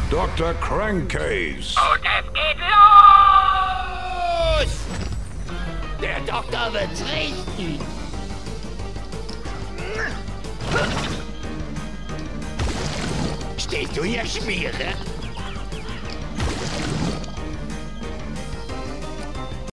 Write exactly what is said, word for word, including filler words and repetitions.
Doktor Crankcase. Und es geht los! Der Doktor wird's richten. Stehst du hier, Schmiere?